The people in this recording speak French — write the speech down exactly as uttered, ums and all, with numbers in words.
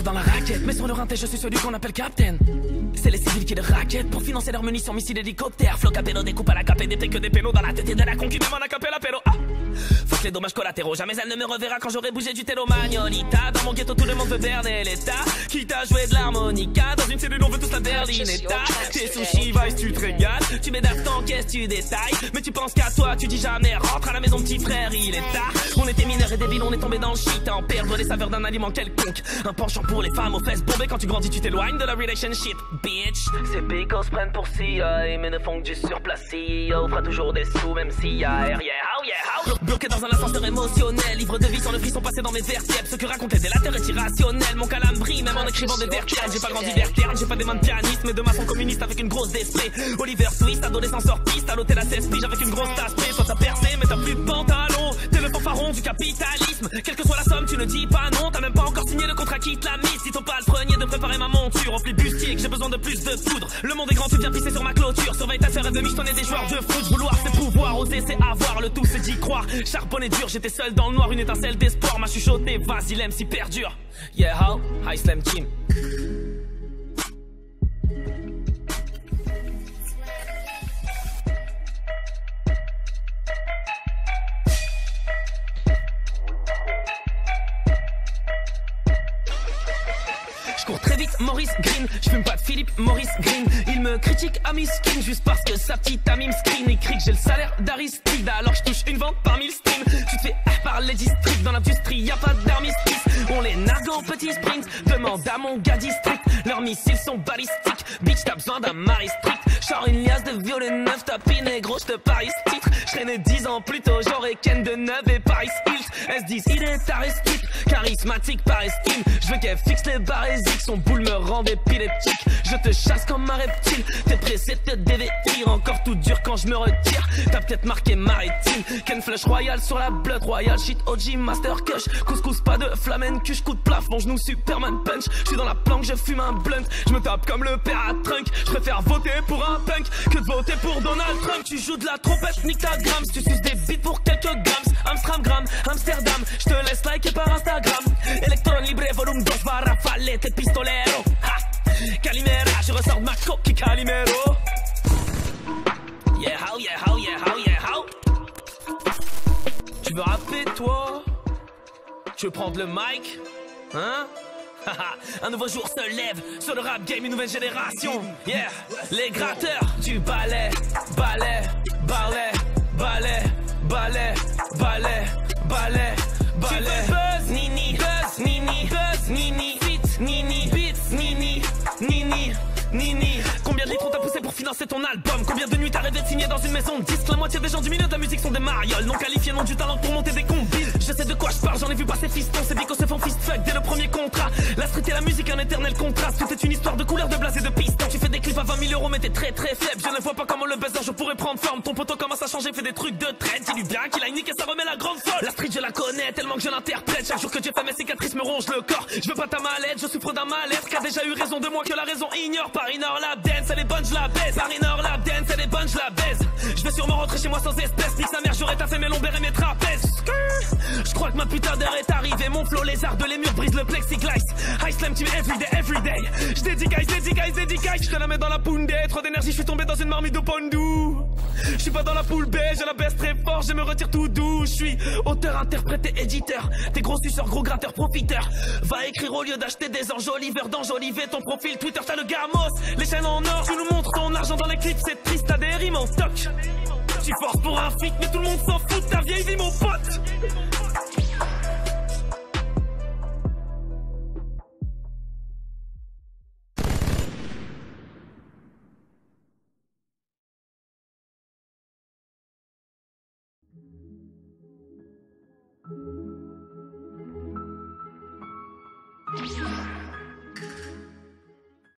dans la raquette, mais sur le rinté je suis celui qu'on appelle Captain. C'est les civils qui le raquettent pour financer leurs munitions, missiles, hélicoptères. Floc à pélo, découpe à la capée, des que des pélos dans la tête et de la concu, même en a capé la pélo. Ah, fuck les dommages collatéraux, jamais elle ne me reverra quand j'aurai bougé du télo. Magnolita, dans mon ghetto tout le monde veut berner l'état. Qui t'a joué de l'harmonica, dans une cellule on veut tous la berlinetta. Tes sushis, vice, tu te régales, tu m'édaves tant qu'est-ce tu détailles. Mais tu penses qu'à toi, tu dis jamais rentre à la maison petit frère, il est tard. On était mineurs et débiles, on est tombé dans le shit, à en perdre les saveurs d'un aliment quelconque. Un penchant pour les femmes aux fesses bombées, quand tu grandis tu t'éloignes de la relationship, bitch. Ces bigos prennent pour C I A, mais ne font que du surplace. C E O fera toujours des sous, même s'il y a R, yeah, how, yeah, how. Bloqué dans un ascenseur émotionnel, livre de vie sans le frisson passé dans mes vertèbres. Ce que racontait des lateurs est irrationnel, mon calame brille même en écrivant des vertèbres. J'ai pas grandi vertèbre, j'ai pas des mains de pianiste, mais de maçon communiste avec une grosse d'esprit. Oliver Twist, adolescent sort piste, à l'hôtel à seize piges avec une grosse tasse près. Toi t'as percé, mais t'as plus de pantalon. T'es le fanfaron du capitalisme. Quelle que soit la somme, tu ne dis pas non. T'as même pas encore signé le contrat qui te la mise. Si t'as pas le prenier de préparer ma monture, rempli bustier, que j'ai besoin de plus de poudre. Le monde est grand, tu viens pisser sur ma clôture. Surveille ta sœur et demi, je t'en ai des joueurs de foot. Vouloir c'est pouvoir, oser c'est avoir. Le tout c'est d'y croire. Charbonné dur, j'étais seul dans le noir, une étincelle d'espoir m'a chuchoté. Vas-y, l'aime si perdure. Yeah, how? High Slam Team. Je cours très vite, Maurice Green. Je fume pas de Philippe Maurice Green. Il me critique à miskin juste parce que sa petite amie me screen. Il crie que j'ai le salaire d'Aristide, alors je touche une vente par mille streams. Tu te fais ah par les districts, dans l'industrie y a pas d'armistice. On les nargue en petits sprints. Demande à mon gars district, leurs missiles sont balistiques. Bitch t'as besoin d'un mari strict. J'sors une liasse de violet neuf, tapis négro, j'te parie ce titre. J'serais né dix ans plus tôt, j'aurais Ken de neuf et Paris Hills. S dix il est aristique, charismatique par estime. J'veux qu'elle fixe les barésiques, son boule me rend épileptique. Je te chasse comme un reptile, t'es pressé de te dévêtir. Encore tout dur quand je me retire, t'as peut-être marqué maritime. Ken Flush Royal sur la blood royal, shit O G Master Kush. Couscous pas de flamencuche, coup de plaf, mon genou Superman punch. J'suis dans la planque, je fume un blunt, je me tape comme le père à Trunk. Je préfère voter pour un punk que de voter pour Donald Trump. Tu joues de la trompette, nique ta grams, tu suces des beats pour quelques grammes. Amstramgram, Amsterdam, je te laisse liker par Instagram. Electron libre, volume dos, va rafaler tes pistolero. Ha! Calimera, je ressors de ma coque Calimero. Yeah how, yeah how, yeah how, yeah how. Tu veux rapper toi? Tu veux prendre le mic? Hein? Un nouveau jour se lève sur le rap game, une nouvelle génération. Yeah, les gratteurs du balai, balai, balai, balai, balai, balai, balai, balai. Buzz, nini, buzz, nini, buzz, nini, fit, nini, beats, nini, nini, nini. Combien de litres on t'a poussé pour financer ton album? Combien de nuits t'as rêvé de signer dans une maison de disques? La moitié des gens du milieu de la musique sont des marioles, non qualifiés, non du talent pour monter des combiles. Je sais de quoi je parle, j'en ai vu passer fistons. Ces bicos se font fist fuck dès le premier contrat. La street et la musique, un éternel contraste. Tout est une histoire de couleurs, de blas et de pistes. Tu fais des clips à vingt mille euros mais t'es très très faible. Je ne vois pas comment le buzz d'un jour pourrait prendre forme. Ton poteau commence à changer, fait des trucs de traite. Dis-lui bien qu'il a une nique et ça remet la grande folle. La street je la connais tellement que je l'interprète. Chaque jour que Dieu fait mes cicatrices me ronge le corps. Je veux pas ta mallette, je souffre d'un mal-être. Qu'a déjà eu raison de moi que la raison ignore. Par inor la dance, elle est bonne, je la baise. Par inor la dance, elle est bonne, je la baise. Je vais sûrement rentrer chez moi sans espèce. Nique sa mère, j'aurais taffé mes lombaires et mes trapèzes. Je crois que ma putain d'heure est arrivée. Mon flow lézard de les murs brise le plexiglas. High Slam Team everyday, everyday. Je dédicace, dédicace, dédicace. Je te la mets dans la poundée. Trop d'énergie, je suis tombé dans une marmite de pondou. Je suis pas dans la poule B, je la baisse très fort. Je me retire tout doux. Je suis auteur, interprète et éditeur. T'es gros suceur, gros gratteur, profiteur. Va écrire au lieu d'acheter des enjoliveurs. D'enjoliver ton profil Twitter, t'as le gamos. Les chaînes en or, tu nous montres ton argent dans les clips. C'est triste, t'as des rimes en stock. Tu forces pour un feat, mais tout le monde s'en fout de ta vieille vie, mon pote.